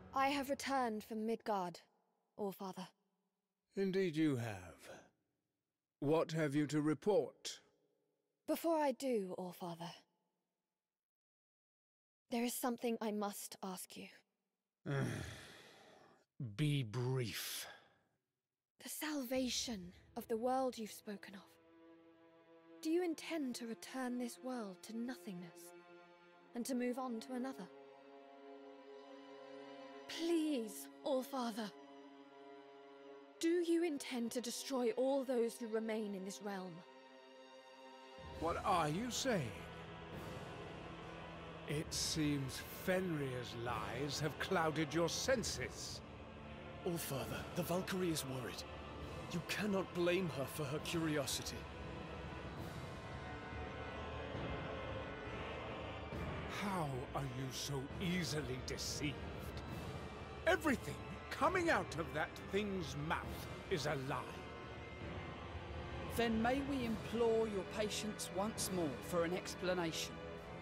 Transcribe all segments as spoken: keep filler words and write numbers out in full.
I have returned from Midgard, Allfather. Indeed you have. What have you to report? Before I do, Allfather, there is something I must ask you. Be brief. The salvation of the world you've spoken of. Do you intend to return this world to nothingness, and to move on to another? Please, Allfather. Do you intend to destroy all those who remain in this realm? What are you saying? It seems Fenrir's lies have clouded your senses. Allfather, the Valkyrie is worried. You cannot blame her for her curiosity. How are you so easily deceived? Everything coming out of that thing's mouth is a lie. Then may we implore your patience once more for an explanation?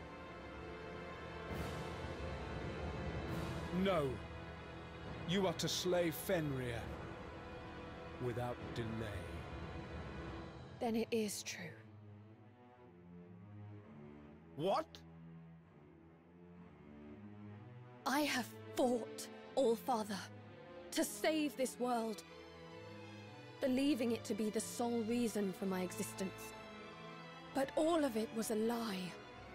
No. You are to slay Fenrir without delay. Then it is true. What? I have fought, Allfather, to save this world, believing it to be the sole reason for my existence. But all of it was a lie.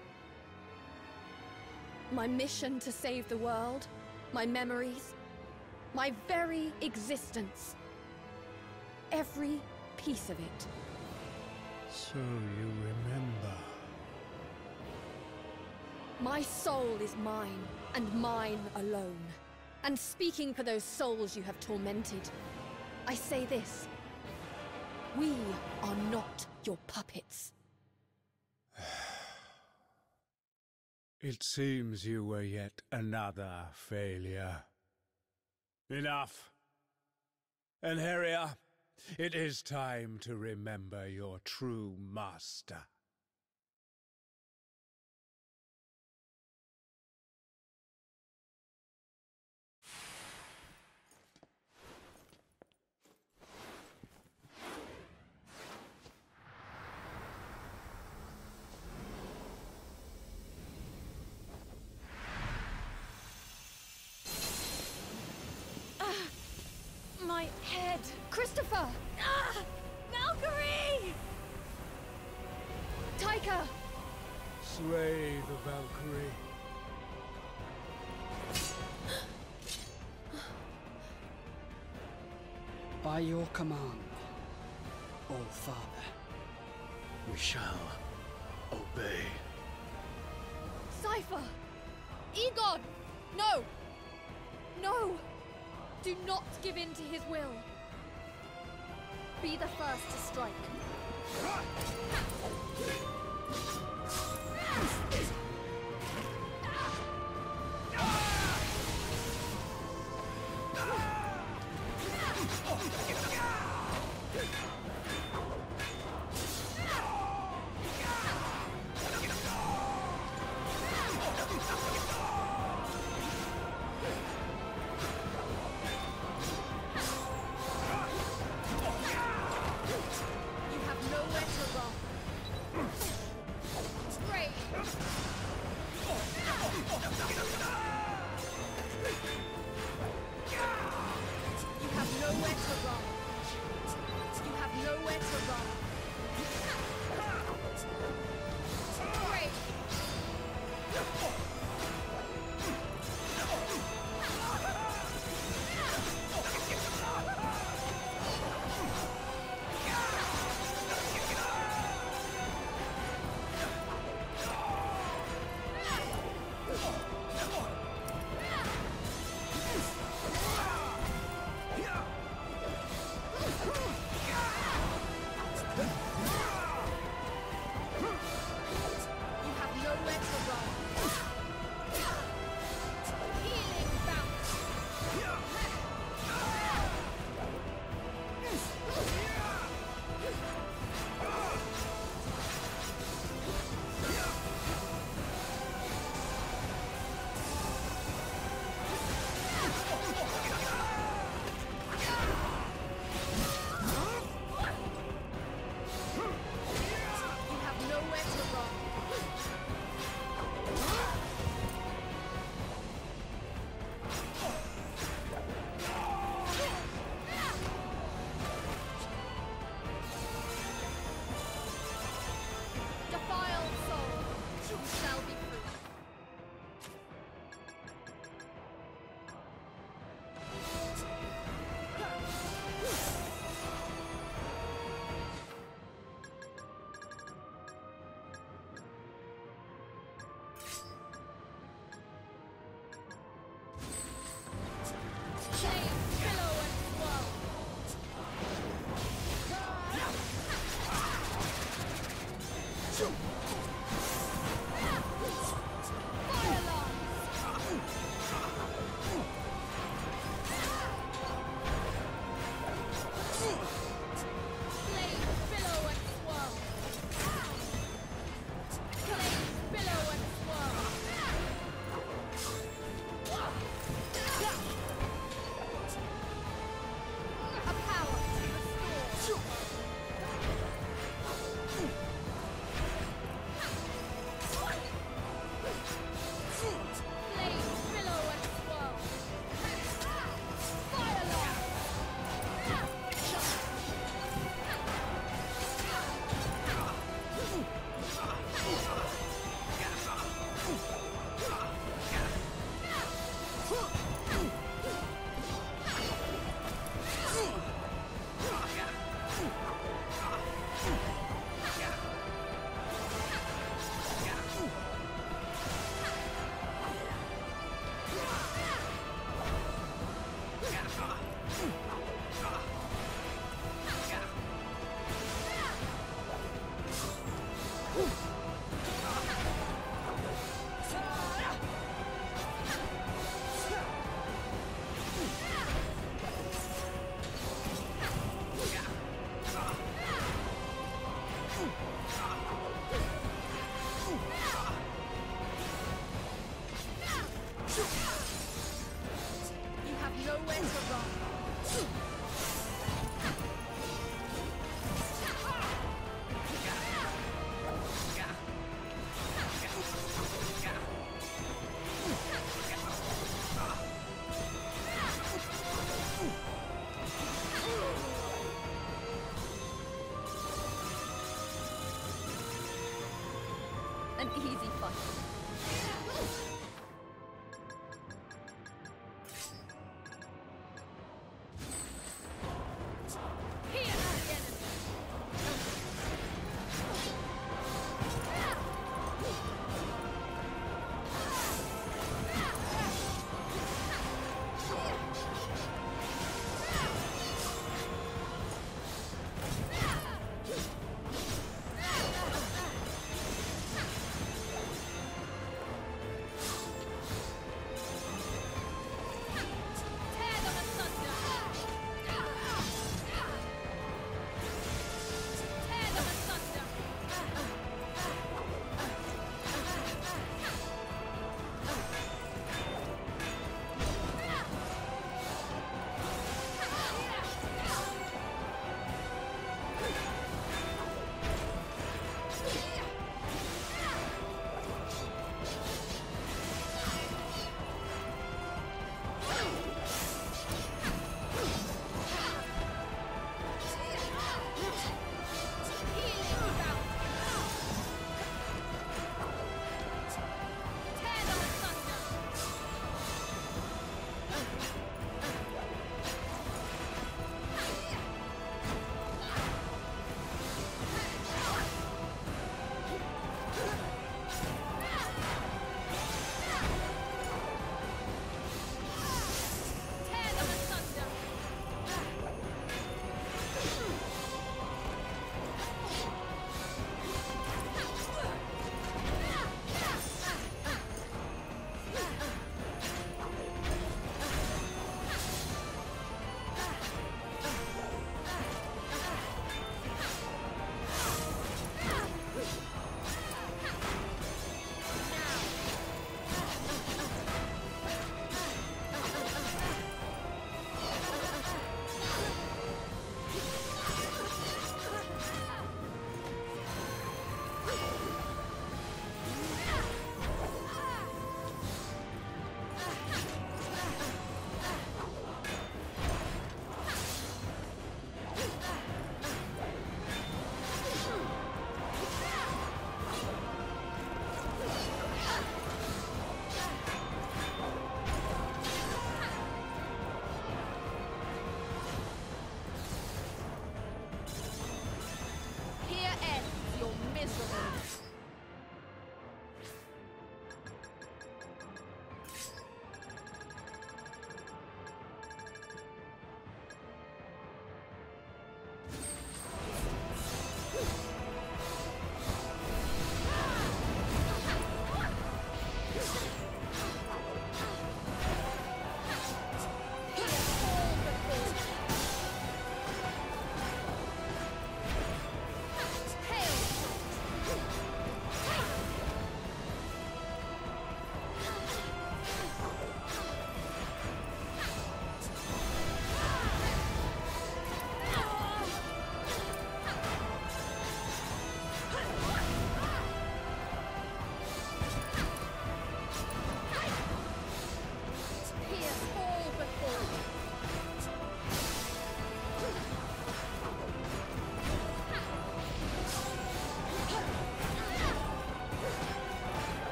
My mission to save the world, my memories, my very existence. Every piece of it. So you remember. My soul is mine, and mine alone. And speaking for those souls you have tormented, I say this. We are not your puppets. It seems you were yet another failure. Enough. Einherjar, it is time to remember your true master. My head! Christopher! Ah! Valkyrie! Taika! Slay the Valkyrie. By your command, Allfather. We shall obey. Cypher! Egon! No! No! Do not give in to his will. Be the first to strike. You have nowhere to run. Straight. You have nowhere to run. An easy fight.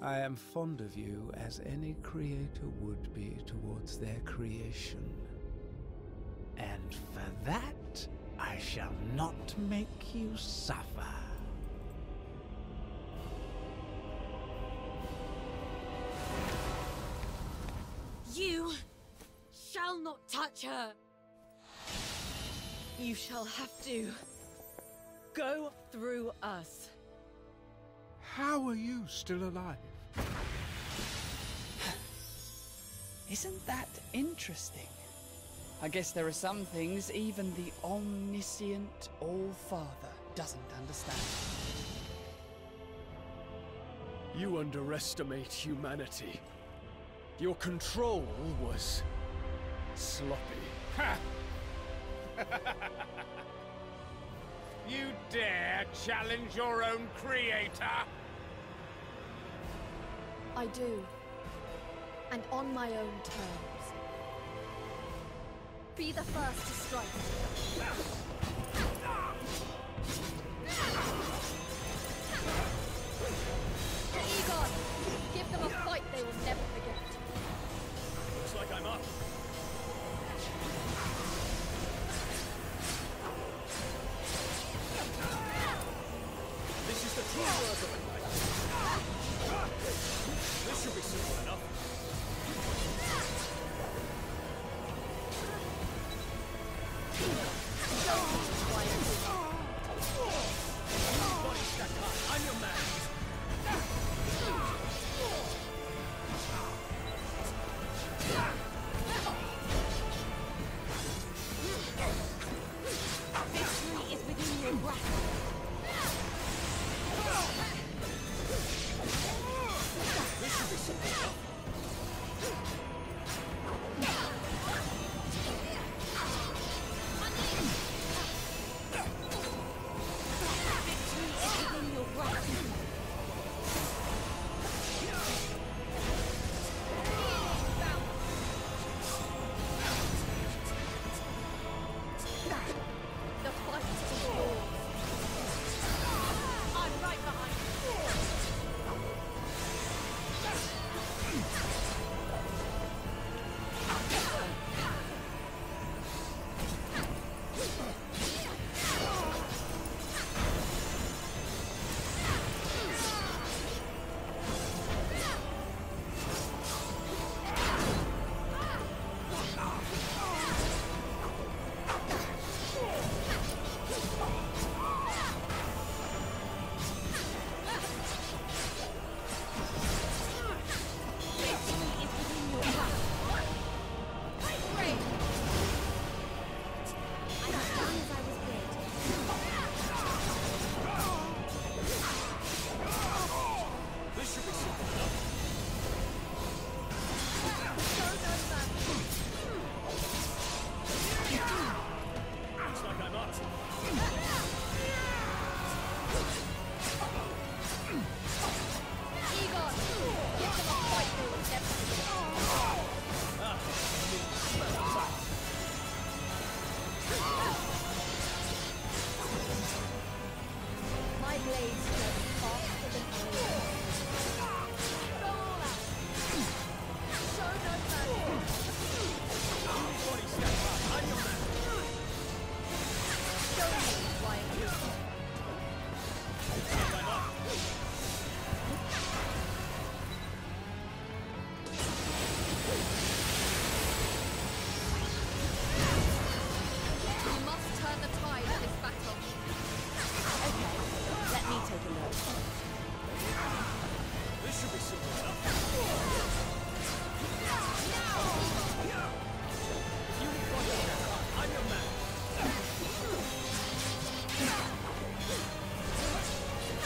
I am fond of you as any creator would be towards their creation. And for that, I shall not make you suffer. You shall not touch her. You shall have to go through us. How are you still alive? Isn't that interesting? I guess there are some things even the omniscient All-Father doesn't understand. You underestimate humanity. Your control was sloppy. Ha! You dare challenge your own creator? I do. And on my own terms. Be the first to strike. Egon! Give them a fight they will never forget. Looks like I'm up. This is the true work of a knight. This should be simple enough. Body stack high. I'm your man. Victory is within your grasp. This should be simple enough. Victory is within your grasp. The fight is yours. I'm right behind you. This should be simple enough. Looks like I'm up. Egon! Give them a fight they will never forget. My blades go faster than yours. Go all out. Show no mercy. Body stack high. I'm your man. Show me why it is. Looks like I'm up. We must turn the tide of this battle. Okay, let me take a look. This should be simple enough. You need body stack high. I'm your man.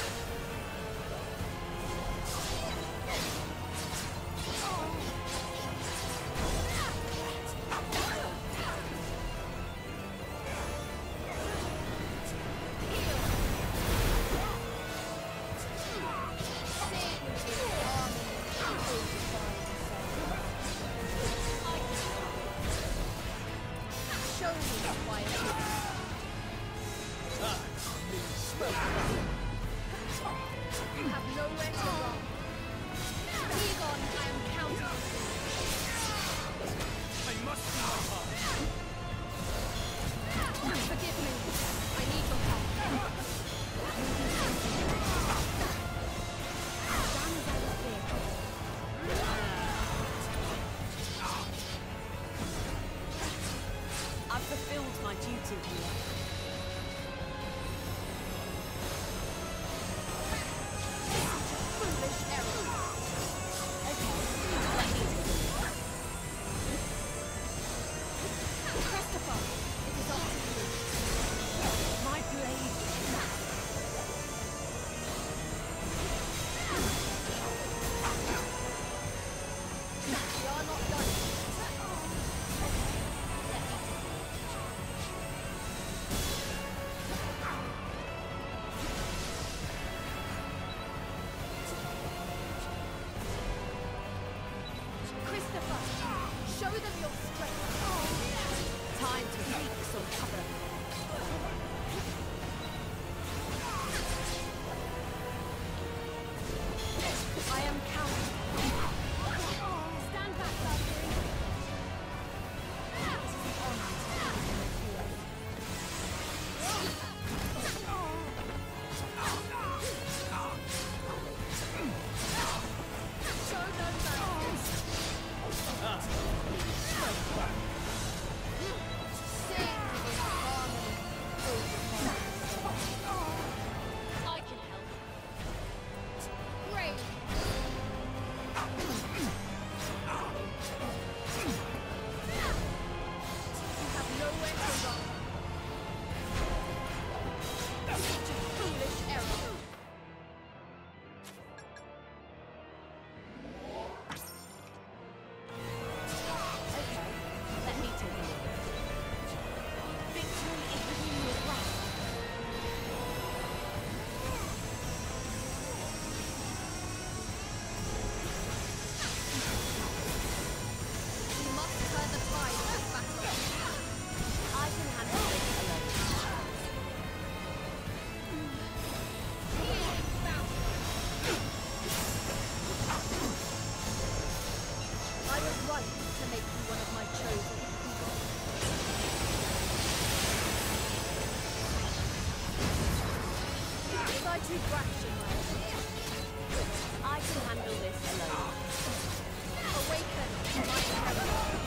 I too brash in my opinion? I can handle this alone. Awaken my intelligence.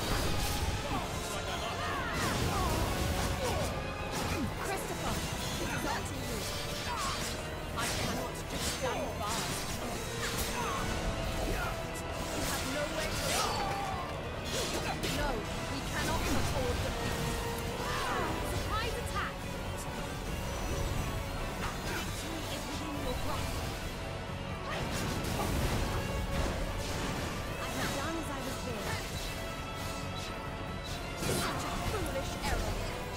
Christopher, it is up to you. I cannot just stand by. You have nowhere to go. No, we cannot afford defeat. Surprise attack! Victory is within your grasp. I have done as I was bid. Such a foolish error.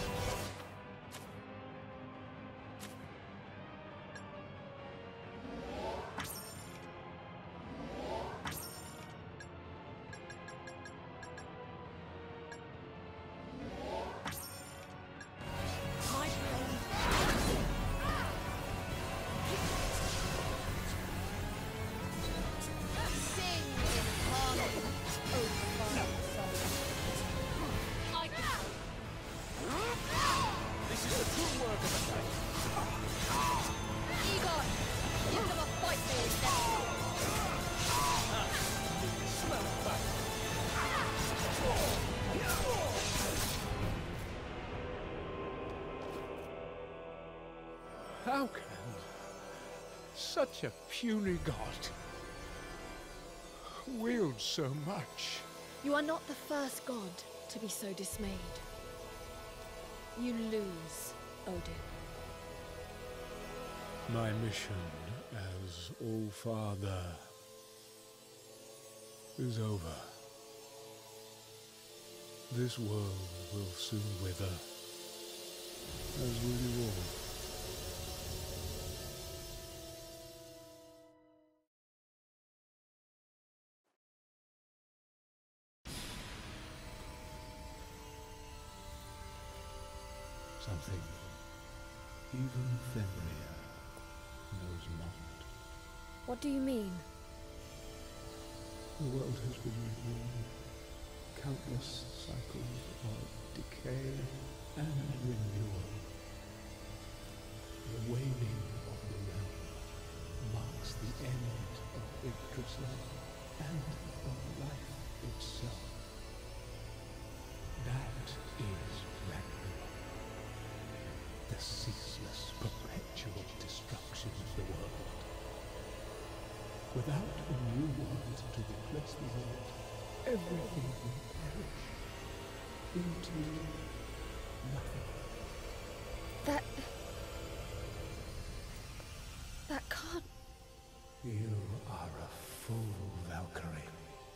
My blade. Sing in harmony, O divine soul. I can. This is the true work of a knight. Egon, give them a fight they death. Smell back. How can such a puny god wield so much? You are not the first god to be so dismayed. You lose, Odin. My mission as All-Father is over. This world will soon wither, as will you all. Something even Fenrir knows not. What do you mean? The world has been renewed. Countless cycles of decay and renewal. The waning of the realm marks the end of Yggdrasil and of life itself. That is Ragnarok. The ceaseless, perpetual destruction of the world. Without a new world to replace the world, everything will perish into nothing. That... That can't... You are a fool, Valkyrie.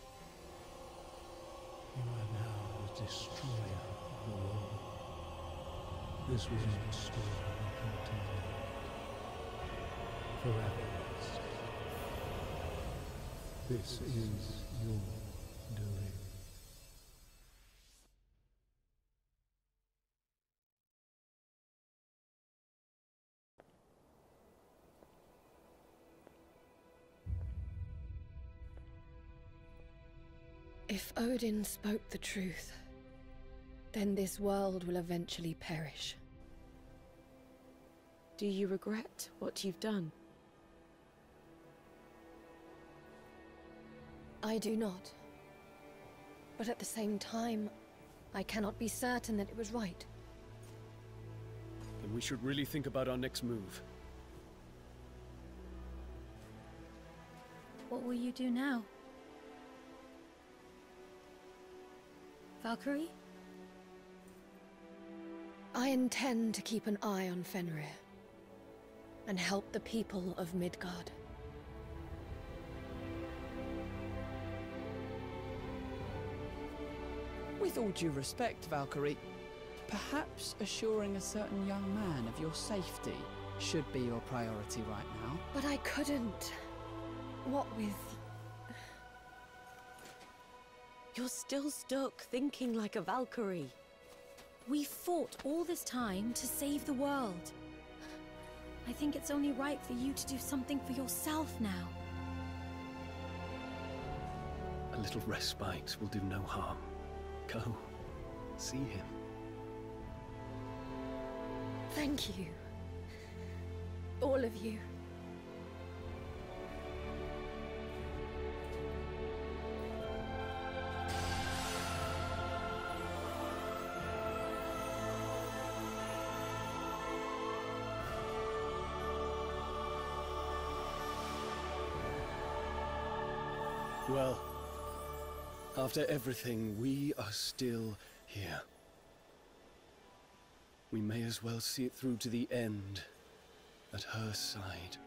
You are now the destroyer of the world. This was not stolen and contained. Forever. This is your doing. If Odin spoke the truth, then this world will eventually perish. Do you regret what you've done? I do not. But at the same time, I cannot be certain that it was right. Then we should really think about our next move. What will you do now? Valkyrie? I intend to keep an eye on Fenrir and help the people of Midgard. With all due respect, Valkyrie, perhaps assuring a certain young man of your safety should be your priority right now. But I couldn't. What with... You're still stuck thinking like a Valkyrie. We fought all this time to save the world. I think it's only right for you to do something for yourself now. A little respite will do no harm. Go. See him. Thank you. All of you. Well, after everything, we are still here. We may as well see it through to the end at her side.